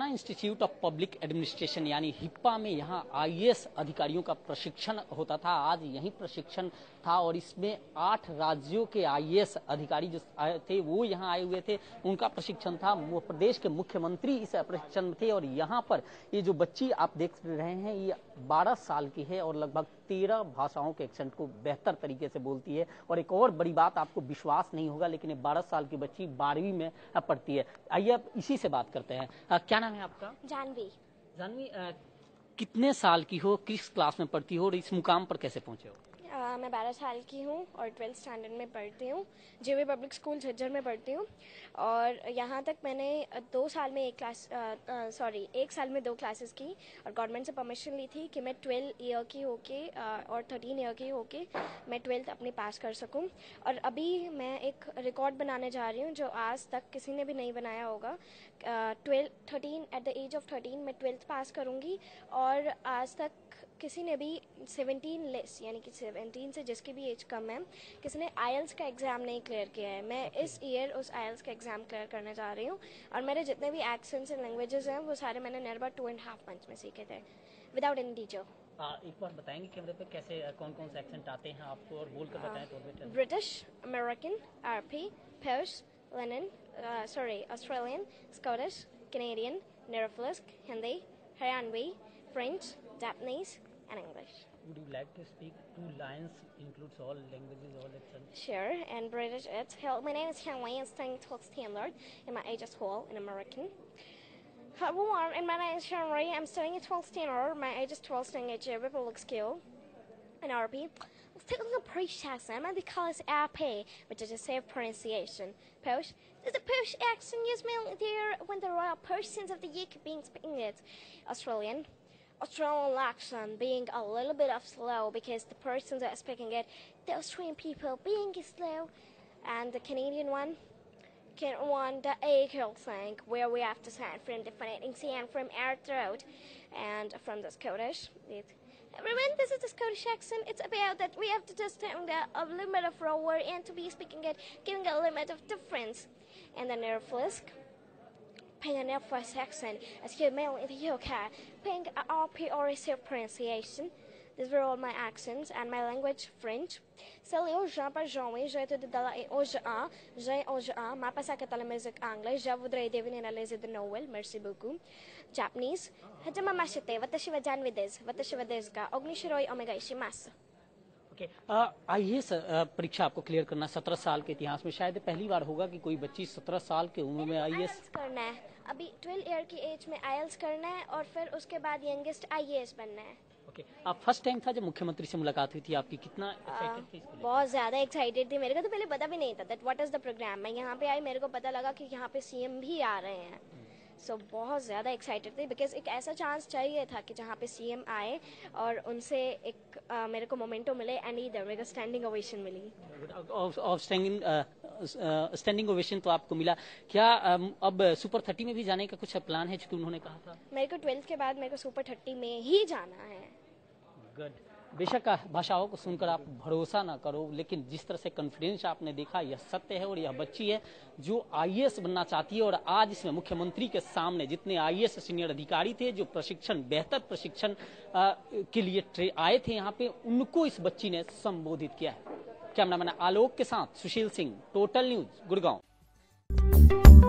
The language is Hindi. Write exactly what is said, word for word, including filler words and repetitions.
इंस्टीट्यूट ऑफ पब्लिक एडमिनिस्ट्रेशन यानी हिप्पा में यहाँ आईएएस अधिकारियों का प्रशिक्षण होता था। आज यही प्रशिक्षण था और इसमें आठ राज्यों के आईएएस अधिकारी जो आए थे वो यहाँ आए हुए थे, उनका प्रशिक्षण था। वो प्रदेश के मुख्यमंत्री इस प्रशिक्षण में थे और यहाँ पर ये जो बच्ची आप देख रहे हैं ये बारह साल की है और लगभग तेरह भाषाओं के एक्सेंट को बेहतर तरीके से बोलती है। और एक और बड़ी बात, आपको विश्वास नहीं होगा लेकिन ये बारह साल की बच्ची बारहवीं में पढ़ती है। आइए अब इसी से बात करते हैं। आ, क्या नाम है आपका? जानवी। जानवी, आ, कितने साल की हो, किस क्लास में पढ़ती हो और इस मुकाम पर कैसे पहुंचे हो? आ, मैं बारह साल की हूँ और ट्वेल्थ स्टैंडर्ड में पढ़ती हूँ। जेवी पब्लिक स्कूल झज्जर में पढ़ती हूँ और यहाँ तक मैंने दो साल में एक क्लास सॉरी एक साल में दो क्लासेस की और गवर्नमेंट से परमिशन ली थी कि मैं ट्वेल्व ईयर की होके और थर्टीन ईयर की होके मैं ट्वेल्थ अपनी पास कर सकूँ। और अभी मैं एक रिकॉर्ड बनाने जा रही हूँ जो आज तक किसी ने भी नहीं बनाया होगा। Twelve thirteen at the age of thirteen मैं ट्वेल्थ पास करूँगी और आज तक किसी ने भी सेवनटीन लेस यानी कि सेवनटीन से जिसकी भी एज कम है किसी ने आईएल्स का एग्ज़ाम नहीं क्लियर किया है। मैं इस ईयर उस आईएल्स का एग्ज़ाम क्लियर करने जा रही हूँ और मेरे जितने भी एक्सेंट्स एंड लैंग्वेजेस हैं वो सारे मैंने near about two and half months में सीखे थे विदाउट एनी टीचर। एक बार बताएंगे कैमरे पे कैसे कौन कौन से एक्सेंट आते हैं आपको और बोल कर बताएं तो बेटर। ब्रिटिश, अमेरिकन, आरपी, पर्स, लेनिन, सॉरी ऑस्ट्रेलियन, स्कॉटिश, कैनेडियन, नेरफ्लिस्क, Hindi, Haryanvi, French, Japanese and English. Would you like to speak two lines? Includes all languages, all accents. Sure. And British, it's hello. My name is Jahnvi. I'm studying twelfth standard in my age school in American. Hello, and my name is Jahnvi. I'm studying twelfth standard. My age is twelve standard at Republic School in R P. Let's take a look at Polish accent. And they call it R P, which is a safe pronunciation. Polish. Does the Polish accent use mainly there when the royal persons of the U K being speaking it? Australian. Australian accent being a little bit of slow because the persons that are speaking it, the Australian people being slow, and the Canadian one, can one the equal thing where we have to sound from different sound from our throat, and from the Scottish. It, remember, this is the Scottish accent. It's about that we have to just sound a little bit of rower and to be speaking it, giving a little bit of difference, and the Nerflisk. Paying an F S accent as you mail in the U K, paying an R P or a safe pronunciation. These were all my accents and my language French. Salut, Jean par Jahnvi, j'ai été de la hoje a, j'ai hoje a, ma pas à la musique anglaise, je voudrais devenir à l'aise de Noël, merci beaucoup. Japanese, hajima mashite, watashi wa Jahnvi desu, watashi wa desu ga, ognishiroi omega ishimasu. IAS परीक्षा आपको क्लियर करना सत्रह साल के इतिहास में शायद पहली बार होगा कि कोई बच्ची सत्रह साल के उम्र में आईएएस करना है। अभी ट्वेल्व ईयर की एज में आईएल्स करना है और फिर उसके बाद यंगेस्ट आईएएस बनना है। ओके, आप फर्स्ट टाइम था जब मुख्यमंत्री से मुलाकात हुई थी आपकी, कितना एक्साइटेड थी? बहुत ज्यादा एक्साइटेड थी। मेरे को तो पहले पता भी नहीं था that what is the programme. मैं यहाँ पे आई, मेरे को पता लगा कि यहाँ पे सीएम भी आ रहे हैं। सो so, बहुत ज़्यादा एक्साइटेड थी बिकॉज एक ऐसा चांस चाहिए था कि जहाँ पे सीएम आए और उनसे एक uh, मेरे को मोमेंटो मिले एंड इधर मेरे को स्टैंडिंग ओवेशन मिली। और स्टैंडिंग स्टैंडिंग ओवेशन तो आपको मिला। क्या um, अब सुपर थर्टी में भी जाने का कुछ प्लान है क्योंकि उन्होंने कहा था? मेरे को ट्वेल्थ के बाद मेरे को सुपर थर्टी में ही जाना है। गुड। बेशक भाषाओं को सुनकर आप भरोसा ना करो, लेकिन जिस तरह से कॉन्फिडेंस आपने देखा यह सत्य है और यह बच्ची है जो आईएएस बनना चाहती है। और आज इसमें मुख्यमंत्री के सामने जितने आईएएस सीनियर अधिकारी थे जो प्रशिक्षण बेहतर प्रशिक्षण के लिए आए थे यहाँ पे, उनको इस बच्ची ने संबोधित किया है। कैमरामैन आलोक के साथ सुशील सिंह, टोटल न्यूज, गुड़गांव।